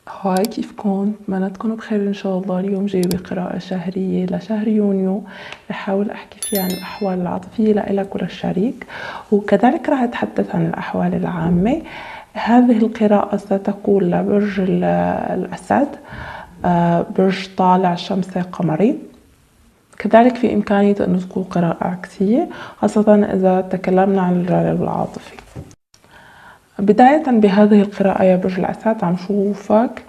هاي كيفكن؟ أتمنى تكونوا بخير إن شاء الله. اليوم جايبة قراءة شهرية لشهر يونيو، رح أحاول أحكي فيها عن الأحوال العاطفية لإلك وللشريك، وكذلك رح أتحدث عن الأحوال العامة. هذه القراءة ستكون لبرج الأسد، برج طالع شمسي قمري. كذلك في إمكانية أن تكون قراءة عكسية، خاصة إذا تكلمنا عن الجانب العاطفي. بداية بهذه القراءة يا برج الأسد، عم شوفك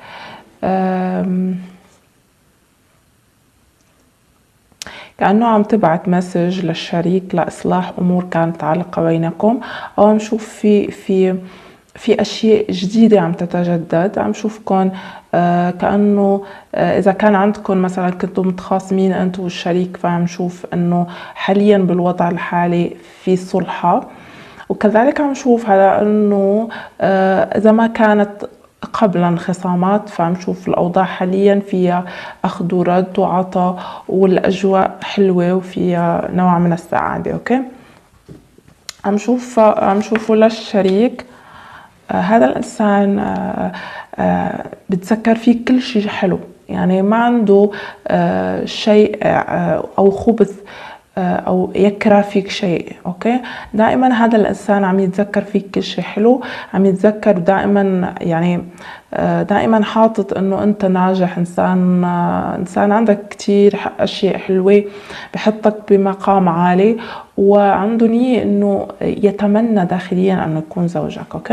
كأنه عم تبعت مسج للشريك لإصلاح أمور كانت عالقة بينكم، أو عم شوف في أشياء جديدة عم تتجدد. عم شوفكم كأنه إذا كان عندكم مثلا كنتم متخاصمين أنت والشريك، فعم شوف أنه حاليا بالوضع الحالي في صلحة. وكذلك عم شوف على أنه إذا ما كانت قبلا خصامات، فعم شوف الأوضاع حاليا فيها أخذ ورد وعطاء، والأجواء حلوة وفيها نوع من السعادة. أوكي، عم شوفه للشريك. هذا الإنسان بتذكر فيه كل شيء حلو، يعني ما عنده شيء أو خبث أو يكره فيك شيء. أوكي، دائما هذا الإنسان عم يتذكر فيك كل شيء حلو، عم يتذكر دائما، يعني دائما حاطط إنه أنت ناجح، إنسان عندك كتير أشياء حلوة، بحطك بمقام عالي، وعنده نية إنه يتمنى داخليا أنه يكون زوجك. أوكي،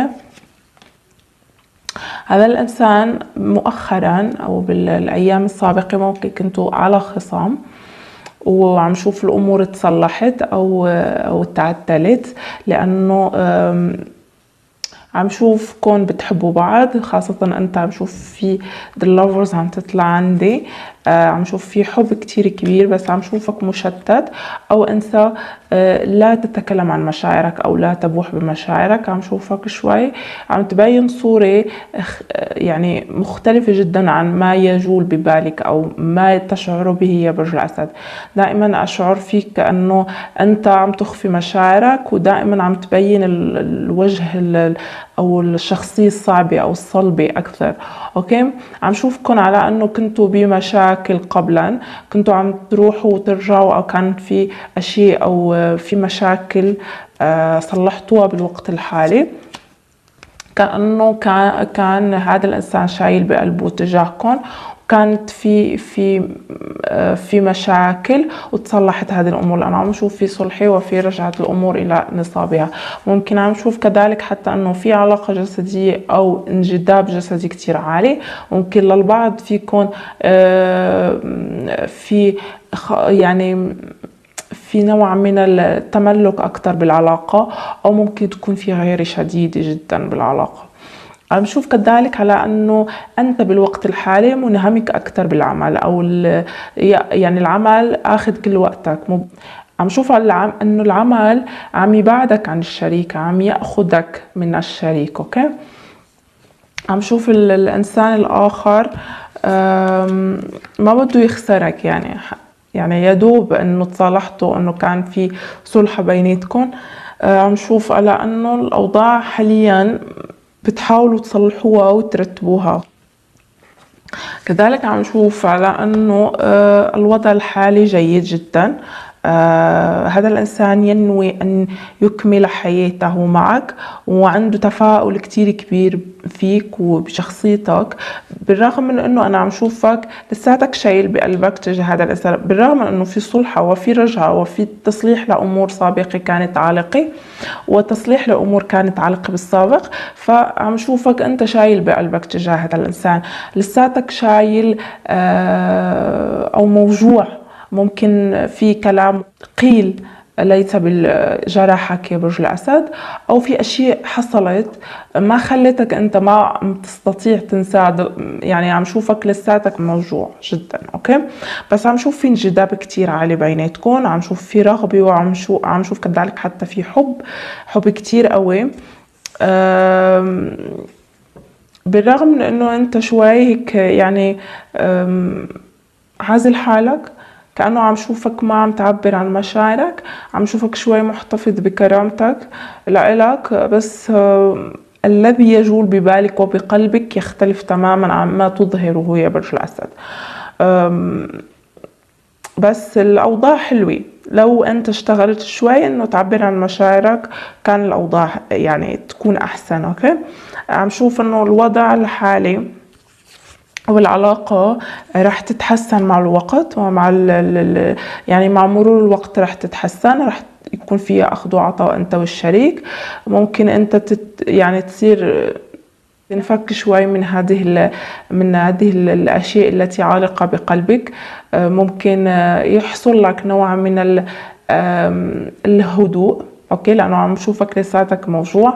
هذا الإنسان مؤخرا أو بالأيام السابقة ممكن كنتوا على خصام، وعم شوف الأمور تصلحت أو تعدلت، لأنه عم شوف كون بتحبوا بعض، خاصة أنت عم شوف في the lovers عم تطلع عندي. عم شوف في حب كتير كبير، بس عم شوفك مشتت، أو أنت لا تتكلم عن مشاعرك أو لا تبوح بمشاعرك. عم شوفك شوي عم تبين صورة يعني مختلفة جدا عن ما يجول ببالك أو ما تشعر به يا برج الأسد. دائما أشعر فيك كأنه أنت عم تخفي مشاعرك، ودائما عم تبين الوجه أو الشخصية الصعبة أو الصلبة أكثر. أوكي، عم شوفكم على أنه كنتوا بمشاكل قبلا، كنتوا عم تروحوا وترجعوا، أو كان في أشياء أو في مشاكل صلحتوها بالوقت الحالي. كأنه كان هذا الإنسان شايل بقلبه تجاهكم، كانت في مشاكل وتصلحت هذه الأمور. أنا عم شوف في صلحة وفي رجعت الأمور إلى نصابها. ممكن عم شوف كذلك حتى أنه في علاقة جسدية أو انجذاب جسدي كتير عالي. ممكن للبعض فيكون يعني في نوع من التملك أكتر بالعلاقة، أو ممكن تكون في غيرة شديدة جدا بالعلاقة. عم شوف كذلك على أنه أنت بالوقت الحالي منهمك أكتر بالعمل، أو يعني العمل أخذ كل وقتك. عم شوف أنه العمل عم يبعدك عن الشريك، عم يأخذك من الشريك. أوكي، عم شوف الإنسان الآخر ما بده يخسرك، يعني يدوب أنه تصالحتوا، أنه كان في صلح بيناتكم. عم شوف على أنه الأوضاع حاليا بتحاولوا تصلحوها وترتبوها. كذلك عم نشوف على أنه الوضع الحالي جيد جدا. هذا الإنسان ينوي أن يكمل حياته معك، وعنده تفاؤل كتير كبير فيك وبشخصيتك، بالرغم من أنه أنا عم شوفك لساتك شايل بقلبك تجاه هذا الإنسان، بالرغم من أنه في صلحة وفي رجعة وفي تصليح لأمور سابقة كانت عالقة، وتصليح لأمور كانت عالقة بالسابق. فعم شوفك أنت شايل بقلبك تجاه هذا الإنسان، لساتك شايل أو موجوع. ممكن في كلام قيل ليس بالجراحك يا برج الأسد، أو في أشياء حصلت ما خلتك أنت ما تستطيع تنسى. يعني عم شوفك لساتك موجوع جدا. أوكي، بس عم شوف في انجذاب كتير عالي بيناتكم، عم شوف في رغبة، وعم شوف كذلك حتى في حب كتير قوي. بالرغم من أنه أنت شوي هيك يعني عازل حالك، كأنه عم شوفك ما عم تعبر عن مشاعرك، عم شوفك شوي محتفظ بكرامتك لإلك، بس الذي يجول ببالك وبقلبك يختلف تماما عما تظهره يا برج الأسد. بس الأوضاع حلوة لو أنت اشتغلت شوي إنه تعبر عن مشاعرك، كان الأوضاع يعني تكون أحسن. أوكي، عم شوف إنه الوضع الحالي والعلاقة رح تتحسن مع الوقت، ومع يعني مع مرور الوقت رح تتحسن، رح يكون فيها أخذ وعطاء أنت والشريك. ممكن أنت يعني تصير تنفك شوي من هذه الأشياء التي عالقة بقلبك. ممكن يحصل لك نوع من الهدوء. أوكي، لأنه عم شوفك لساتك موجوع.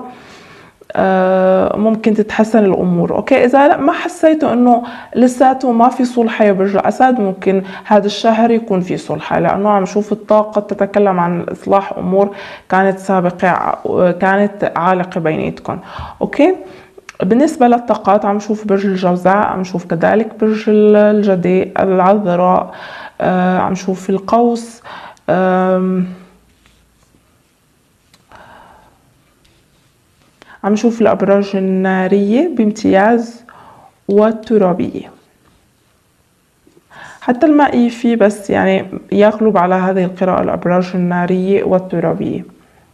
ممكن تتحسن الأمور. أوكي، إذا ما حسيتوا أنه لساته ما في صلحة يا برج الأسد، ممكن هذا الشهر يكون في صلحة، لأنه عم شوف الطاقة تتكلم عن إصلاح أمور كانت سابقة، كانت عالقة بيناتكم. أوكي، بالنسبة للطاقات عم شوف برج الجوزاء، عم شوف كذلك برج الجدي، العذراء، عم شوف القوس، عم شوف الأبراج النارية بامتياز والترابية. حتى المائي فيه، بس يعني يغلب على هذه القراءة الأبراج النارية والترابية.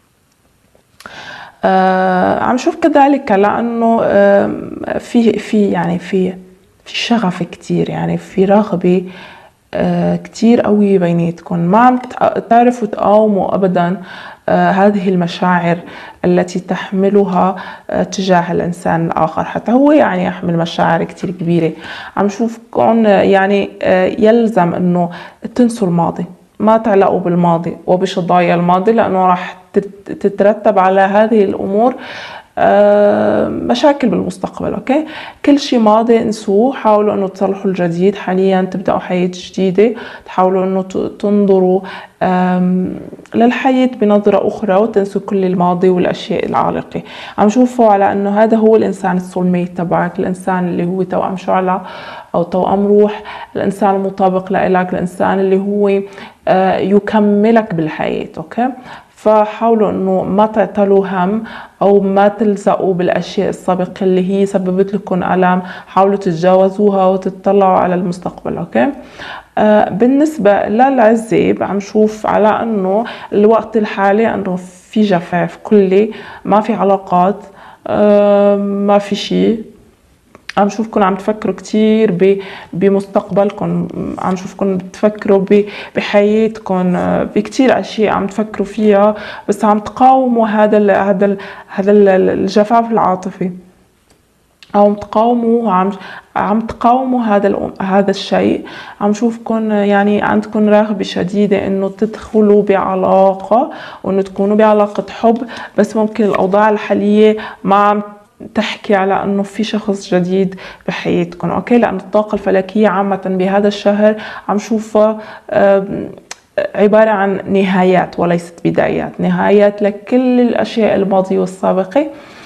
عم شوف كذلك لأنه في شغف كتير، يعني في رغبة كتير قوية بيناتكم، ما عم تعرفوا تقاوموا أبدا هذه المشاعر التي تحملها تجاه الإنسان الآخر. حتى هو يعني يحمل مشاعر كتير كبيرة. عم شوفكم يعني يلزم أنه تنسوا الماضي، ما تعلقوا بالماضي وبشظايا الماضي، لأنه راح تترتب على هذه الأمور مشاكل بالمستقبل. أوكي، كل شيء ماضي انسوه، حاولوا أنه تصلحوا الجديد. حاليا تبدأوا حياة جديدة، تحاولوا أنه تنظروا للحياة بنظرة أخرى وتنسوا كل الماضي والأشياء العالقة. عم شوفوا على أنه هذا هو الإنسان السولميت تبعك، الإنسان اللي هو توأم شعلة أو توأم روح، الإنسان المطابق لإلك، الإنسان اللي هو يكملك بالحياة. أوكي، فحاولوا انه ما تعتلوا هم او ما تلزقوا بالاشياء السابقه اللي هي سببت لكم الم، حاولوا تتجاوزوها وتطلعوا على المستقبل. اوكي، بالنسبه للعزاب عم شوف على انه الوقت الحالي انه في جفاف كلي، ما في علاقات، ما في شيء. عم شوفكم عم تفكروا كتير بمستقبلكم، عم شوفكم بتفكروا بحياتكم، بكتير اشياء عم تفكروا فيها، بس عم تقاوموا هذا الجفاف العاطفي، او عم تقاوموا هذا الشيء. عم شوفكم يعني عندكم رغبة شديدة انه تدخلوا بعلاقة وانه تكونوا بعلاقة حب، بس ممكن الاوضاع الحالية ما عم تحكي على انه في شخص جديد بحياتكم. اوكي، لان الطاقة الفلكية عامة بهذا الشهر عم شوفها عبارة عن نهايات وليست بدايات، نهايات لكل الاشياء الماضية والسابقة.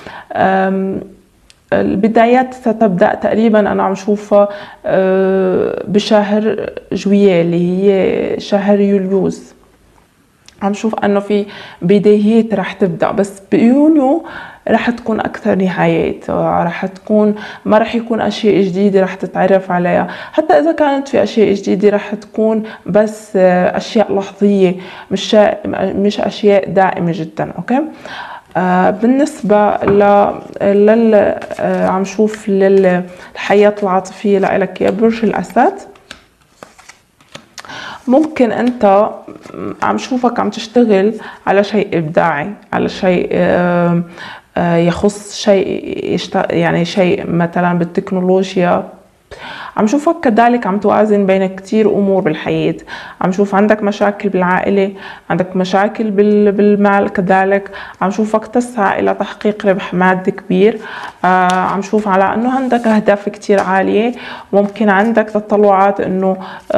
البدايات ستبدأ تقريبا أنا عم شوفها بشهر جويلية اللي هي شهر يوليوز. عم شوف أنه في بدايات رح تبدأ، بس بيونيو رح تكون أكثر نهايات، رح تكون ما رح يكون أشياء جديدة رح تتعرف عليها. حتى إذا كانت في أشياء جديدة رح تكون بس أشياء لحظية، مش أشياء دائمة جدا. أوكي، بالنسبة عم شوف للحياة العاطفية لإلك يا برج الأسد، ممكن أنت عم شوفك عم تشتغل على شيء إبداعي، على شيء يخص شيء يعني شيء مثلا بالتكنولوجيا. عم شوفك كذلك عم توازن بين كتير أمور بالحياة. عم شوف عندك مشاكل بالعائلة، عندك مشاكل بالمال كذلك. عم شوفك تسعى إلى تحقيق ربح مادي كبير. عم شوف على أنه عندك أهداف كتير عالية. ممكن عندك تطلعات أنه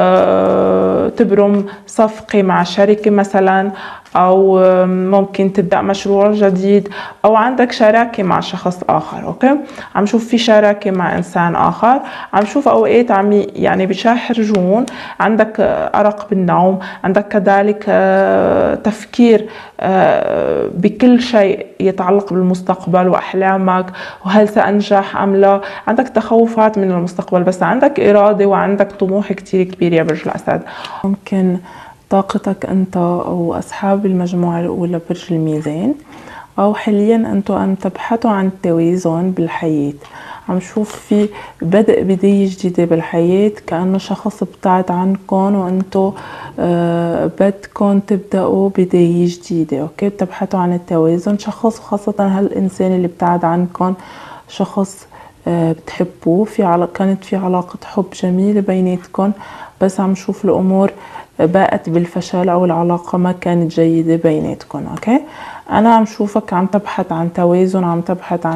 تبرم صفقة مع شركة مثلا، أو ممكن تبدأ مشروع جديد، أو عندك شراكة مع شخص آخر. أوكي، عم شوف في شراكة مع إنسان آخر. عم شوف اوقات عم يعني بيشحرجون، عندك ارق بالنوم، عندك كذلك تفكير بكل شيء يتعلق بالمستقبل واحلامك، وهل سانجح ام لا، عندك تخوفات من المستقبل، بس عندك اراده وعندك طموح كتير كبير يا برج الاسد. ممكن طاقتك انت او اصحاب المجموعه الاولى برج الميزان، او حاليا انتم عم تبحثوا عن التوازن بالحياه. عم شوف في بدء بداية جديدة بالحياة، كأنه شخص ابتعد عنكم وانتو بدكم تبدأوا بداية جديدة. اوكي، بتبحثوا عن التوازن. شخص، خاصة هالإنسان اللي ابتعد عنكم، شخص بتحبوه، كانت في علاقة حب جميلة بيناتكم، بس عم شوف الأمور باءت بالفشل أو العلاقة ما كانت جيدة بيناتكم. اوكي، أنا عم شوفك عم تبحث عن توازن، عم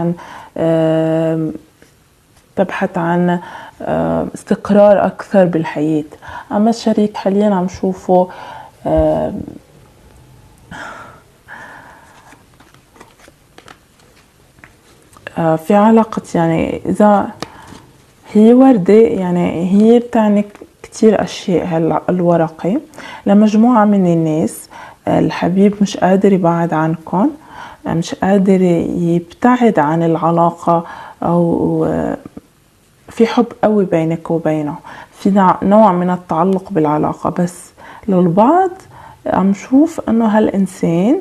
تبحث عن استقرار أكثر بالحياة. أما الشريك حاليا عم شوفه في علاقة، يعني إذا هي وردة، يعني هي بتعني كتير أشياء. الورقة لمجموعة من الناس، الحبيب مش قادر يبعد عنكم، مش قادر يبتعد عن العلاقة، أو في حب قوي بينك وبينه، في نوع من التعلق بالعلاقة. بس للبعض عم شوف انه هالإنسان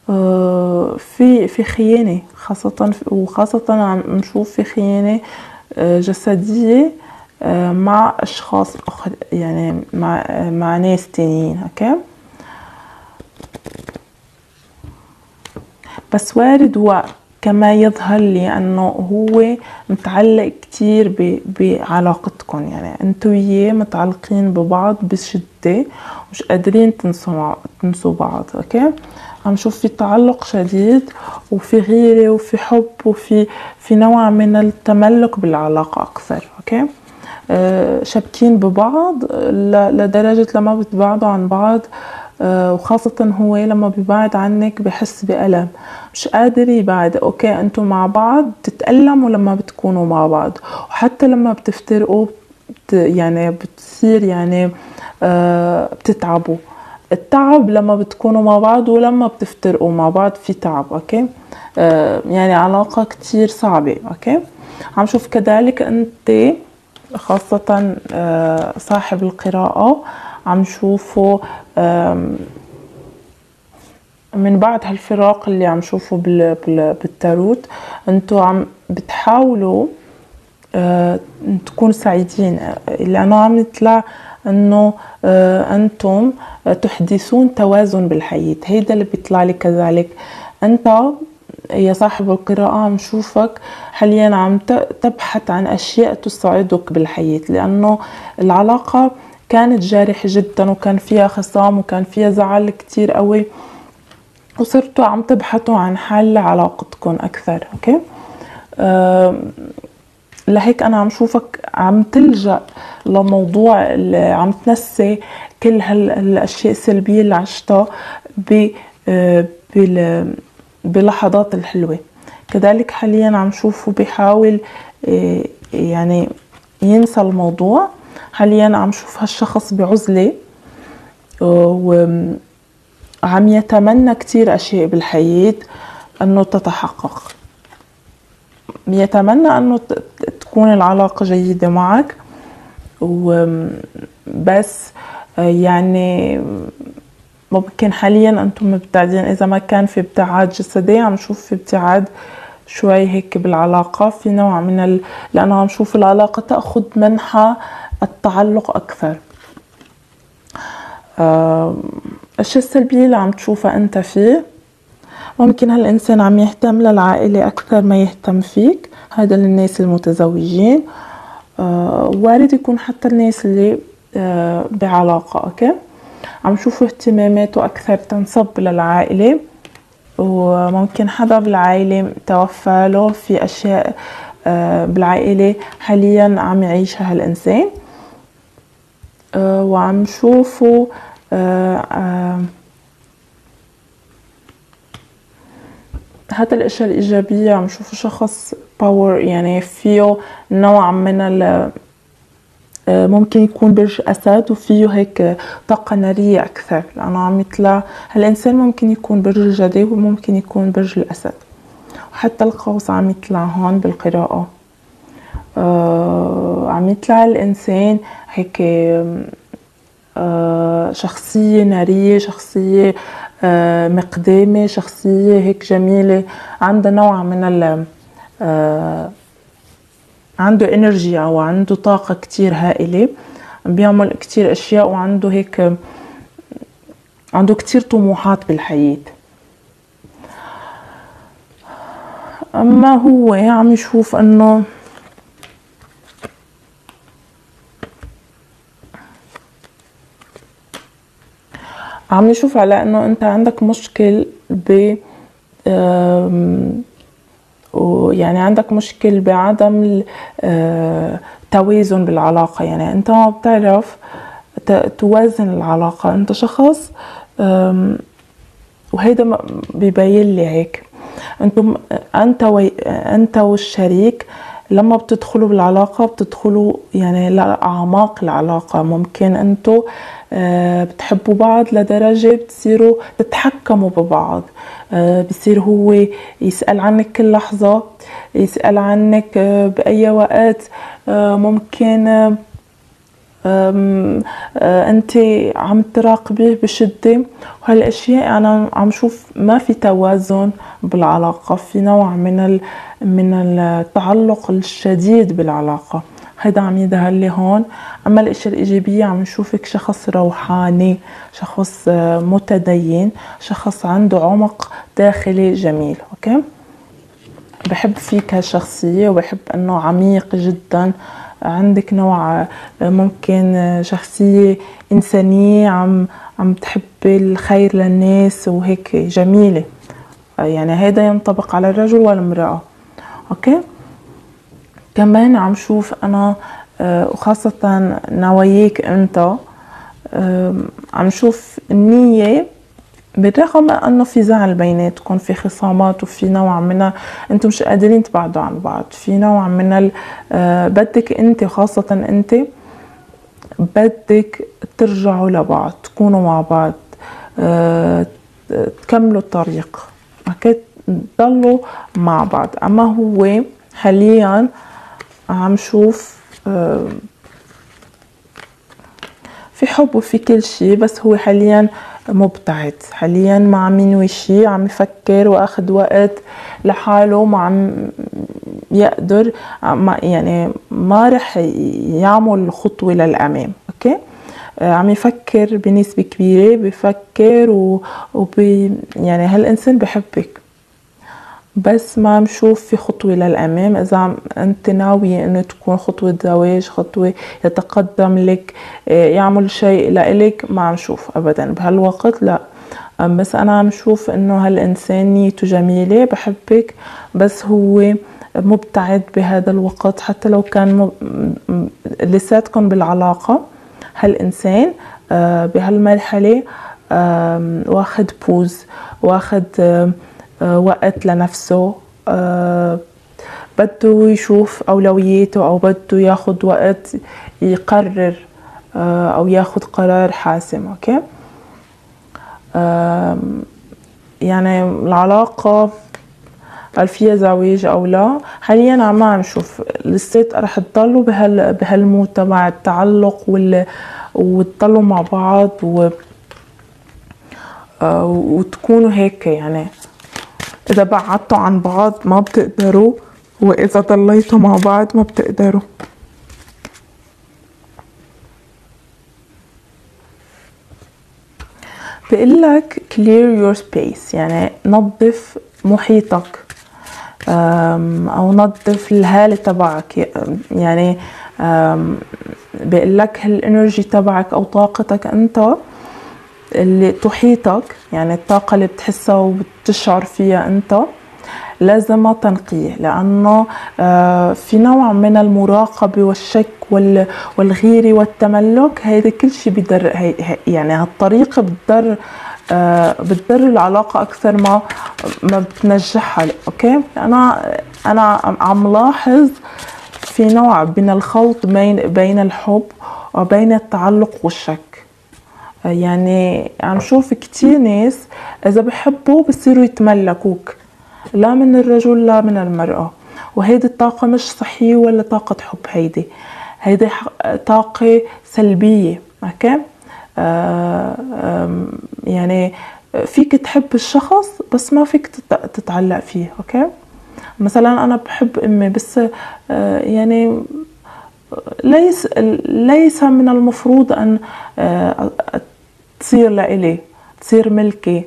في خيانة، وخاصة عم نشوف في خيانة جسدية مع أشخاص يعني مع ناس تانيين. اوكي، بس وارد هو كما يظهر لي انه هو متعلق كتير بعلاقتكم، يعني انتو وياه متعلقين ببعض بشدة، مش قادرين تنسوا بعض. اوكي، عم شوف في تعلق شديد، وفي غيرة، وفي حب، وفي نوع من التملك بالعلاقة اكثر. اوكي، شابكين ببعض لدرجة لما بتبعدوا عن بعض، وخاصة هو لما بيبعد عنك بحس بألم، مش قادر يبعد. اوكي، انتم مع بعض تتألموا لما بتكونوا مع بعض، وحتى لما بتفترقوا يعني بتصير يعني بتتعبوا. التعب لما بتكونوا مع بعض، ولما بتفترقوا مع بعض في تعب. اوكي، يعني علاقة كتير صعبة. اوكي، عم شوف كذلك انت خاصة صاحب القراءة، عم شوفه من بعد هالفراق اللي عم شوفه بالتاروت، انتو عم بتحاولوا تكونوا سعيدين، لانه عم يطلع انه انتم تحدثون توازن بالحياة. هيدا اللي بيطلع لي كذلك. انت يا صاحب القراءة عم شوفك حاليا عم تبحث عن أشياء تساعدك بالحياة، لأنه العلاقة كانت جارحة جدا، وكان فيها خصام، وكان فيها زعل كتير قوي، وصرتوا عم تبحثوا عن حل لعلاقتكم أكثر. أوكي، لهيك أنا عم شوفك عم تلجأ لموضوع عم تنسي كل هالأشياء السلبية اللي عشتها بلحظات الحلوة. كذلك حاليا عم شوفه بيحاول يعني ينسى الموضوع. حاليا عم شوف هالشخص بعزلة، وعم يتمنى كتير أشياء بالحياة أنه تتحقق. يتمنى أنه تكون العلاقة جيدة معك، وبس يعني ممكن حاليا أنتم مبتعدين. إذا ما كان في ابتعاد جسدي، عم شوف في ابتعاد شوي هيك بالعلاقة، في نوع من لأنه عم شوف العلاقة تأخذ منحى التعلق أكثر. الشيء السلبي اللي عم تشوفه أنت فيه، ممكن هالإنسان عم يهتم للعائلة أكثر ما يهتم فيك. هذا للناس المتزوجين، وارد يكون حتى الناس اللي بعلاقة. أوكي، عم شوفوا اهتماماته أكثر تنصب للعائلة، وممكن حدا بالعائلة توفى له، في أشياء بالعائلة حاليا عم يعيشها هالإنسان. وعم شوفوا هذا الاشياء الايجابيه. عم شوفوا شخص باور، يعني فيه نوع من ممكن يكون برج أسد وفيه هيك طاقة نارية أكثر، لأنه عم يطلع هالإنسان ممكن يكون برج الجدي وممكن يكون برج الأسد. وحتى القوس عم يطلع هون بالقراءة. عم يطلع الإنسان هيك شخصية نارية، شخصية مقدامة، شخصية هيك جميلة، عندها نوع من عنده انرجي او عنده طاقة كتير هائلة، بيعمل كتير اشياء وعنده هيك عنده كتير طموحات بالحياة. اما هو عم يشوف انه عم يشوف على انه انت عندك مشكل ب يعني عندك مشكل بعدم توازن بالعلاقة، يعني انت ما بتعرف توازن العلاقة، انت شخص وهيدا بيبين لي هيك انت والشريك لما بتدخلوا بالعلاقة بتدخلوا يعني لأعماق العلاقة. ممكن انتوا بتحبوا بعض لدرجة بتصيروا تتحكموا ببعض، بصير هو يسأل عنك كل لحظة، يسأل عنك بأي وقت، ممكن انت عم تراقبيه بشدة. وهالاشياء انا عم شوف ما في توازن بالعلاقة، في نوع من التعلق الشديد بالعلاقة، هيدا عم يظهر لي هون. اما الاشياء الايجابية عم نشوفك شخص روحاني، شخص متدين، شخص عنده عمق داخلي جميل. اوكي، بحب فيك هالشخصية وبحب انه عميق جدا، عندك نوع ممكن شخصية إنسانية، عم تحبي الخير للناس وهيك جميلة، يعني هذا ينطبق على الرجل والمرأة. اوكي، كمان عم شوف انا وخاصة نواياك انت، عم شوف النية بالرغم انه في زعل بيناتكم، في خصامات وفي نوع من انتم مش قادرين تبعدوا عن بعض، في نوع من بدك انت خاصة انت بدك ترجعوا لبعض، تكونوا مع بعض، تكملوا الطريق، اوكي، تضلوا مع بعض. اما هو حاليا عم شوف في حب وفي كل شيء، بس هو حاليا مبتعد، حاليا ما عم ينوي شيء، عم يفكر واخد وقت لحاله، ما عم يقدر، يعني ما رح يعمل خطوة للأمام. اوكي، عم يفكر بنسبة كبيرة، بفكر يعني هالإنسان بحبك بس ما عم شوف في خطوة للأمام. إذا أنت ناوية إنه تكون خطوة زواج، خطوة يتقدم لك، يعمل شيء لإلك، ما عم شوف أبدا بهالوقت، لا. بس أنا عم شوف إنه هالإنسان نيته جميلة، بحبك، بس هو مبتعد بهذا الوقت. حتى لو كان لساتكم بالعلاقة، هالإنسان بهالمرحلة واخد بوز، واخد وقت لنفسه، بده يشوف أولوياته، أو بده ياخد وقت يقرر أو ياخد قرار حاسم. أوكي، يعني العلاقة هل فيها زواج أو لا، حاليا ما عم نشوف، لسات رح تضلوا بهالمود تبع التعلق وتضلوا مع بعض وتكونوا هيك. يعني إذا بعدتوا عن بعض ما بتقدروا، وإذا ضليتوا مع بعض ما بتقدروا. بقلك clear your space، يعني نظف محيطك، أو نظف الهالة تبعك. يعني بقلك هالإنرجي تبعك أو طاقتك أنت اللي تحيطك، يعني الطاقة اللي بتحسها وبتشعر فيها أنت، لازم تنقيه، لأنه في نوع من المراقبة والشك والغيرة والتملك. هيدا كل شيء بيضر، يعني هالطريقة بتضر العلاقة أكثر ما بتنجحها. أوكي، أنا عم لاحظ في نوع من الخلط بين الحب وبين التعلق والشك. يعني عم شوف كتير ناس إذا بحبوا بصيروا يتملكوك، لا من الرجل لا من المرأة، وهيدي الطاقة مش صحية ولا طاقة حب، هيدي طاقة سلبية. اوكي. يعني فيك تحب الشخص بس ما فيك تتعلق فيه. اوكي. مثلا انا بحب امي بس يعني ليس من المفروض ان تصير لإلي، تصير ملكي،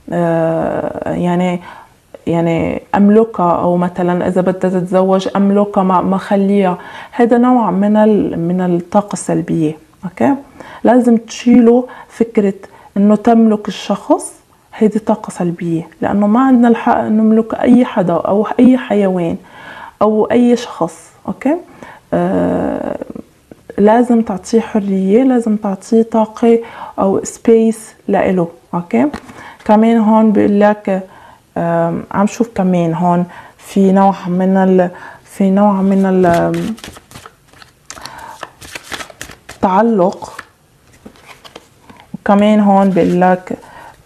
يعني املكها، او مثلا اذا بدها تتزوج املكها ما خليها. هذا نوع من الطاقه السلبيه. اوكي. لازم تشيلوا فكره انه تملك الشخص، هذه طاقه سلبيه، لانه ما عندنا الحق نملك اي حدا او اي حيوان او اي شخص. اوكي. لازم تعطيه حريه، لازم تعطيه طاقه او سبيس لإله. اوكي. كمان هون بيقول لك عم شوف كمان هون في نوع من التعلق. وكمان هون بيقول لك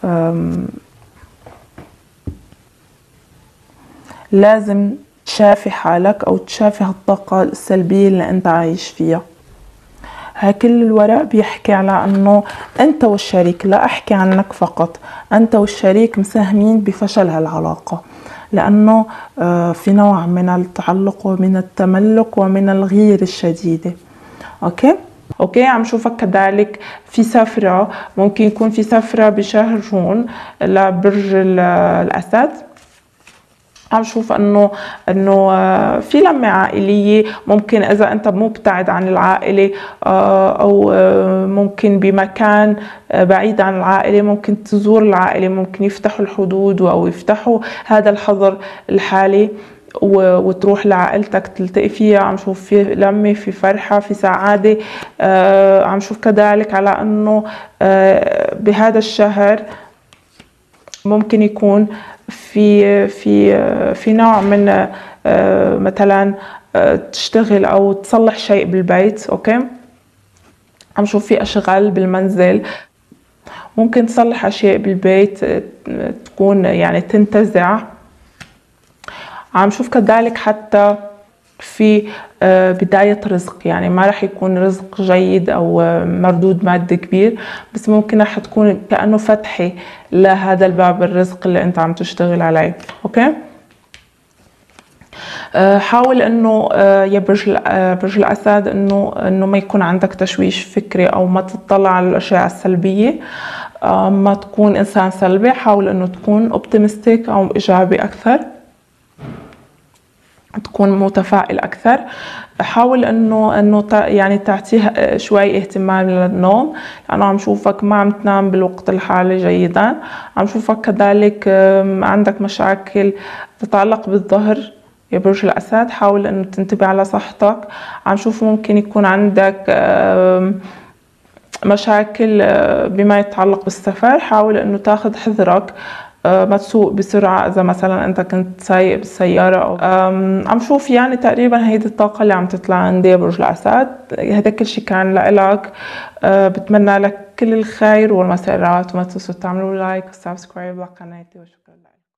لازم تشافي حالك او تشافي هالطاقة السلبية اللي انت عايش فيها. هاي كل الورق بيحكي على انه انت والشريك، لا احكي عنك فقط، انت والشريك مساهمين بفشل هالعلاقة، لانه في نوع من التعلق ومن التملك ومن الغيرة الشديدة. اوكي. عم شوفك كذلك في سفرة، ممكن يكون في سفرة بشهر جون لبرج الاسد. عم شوف انه في لمة عائلية، ممكن اذا انت مبتعد عن العائلة او ممكن بمكان بعيد عن العائلة، ممكن تزور العائلة، ممكن يفتحوا الحدود او يفتحوا هذا الحظر الحالي وتروح لعائلتك تلتقي فيها. عم شوف في لمة، في فرحة، في سعادة. عم شوف كذلك على انه بهذا الشهر ممكن يكون في نوع من مثلا تشتغل او تصلح شيء بالبيت. اوكي. عم شوف في اشغال بالمنزل، ممكن تصلح اشياء بالبيت تكون يعني تنتزع. عم شوف كذلك حتى في بداية رزق، يعني ما رح يكون رزق جيد أو مردود مادي كبير، بس ممكن رح تكون كأنه فتحي لهذا الباب الرزق اللي أنت عم تشتغل عليه. أوكي. حاول انه يا برج الاسد انه ما يكون عندك تشويش فكري او ما تطلع على الاشياء السلبيه، ما تكون انسان سلبي. حاول انه تكون اوبتيمستيك او ايجابي اكثر، تكون متفائل اكثر. حاول انه يعني تعطيه شوي اهتمام للنوم، لانه عم شوفك ما عم تنام بالوقت الحالي جيدا. عم شوفك كذلك عندك مشاكل تتعلق بالظهر يا برج الاسد، حاول انه تنتبه على صحتك. عم شوف ممكن يكون عندك مشاكل بما يتعلق بالسفر، حاول انه تاخذ حذرك، ما تسوق بسرعة إذا مثلا أنت كنت سايق بالسيارة أو عم شوف يعني تقريبا هيدي الطاقة اللي عم تطلع عندي برج الأسد. هذا كل شي كان لإلك. بتمنى لك كل الخير والمسارات، وما تنسوا تعملوا لايك وسبسكرايب لقناتي، وشكرا لك.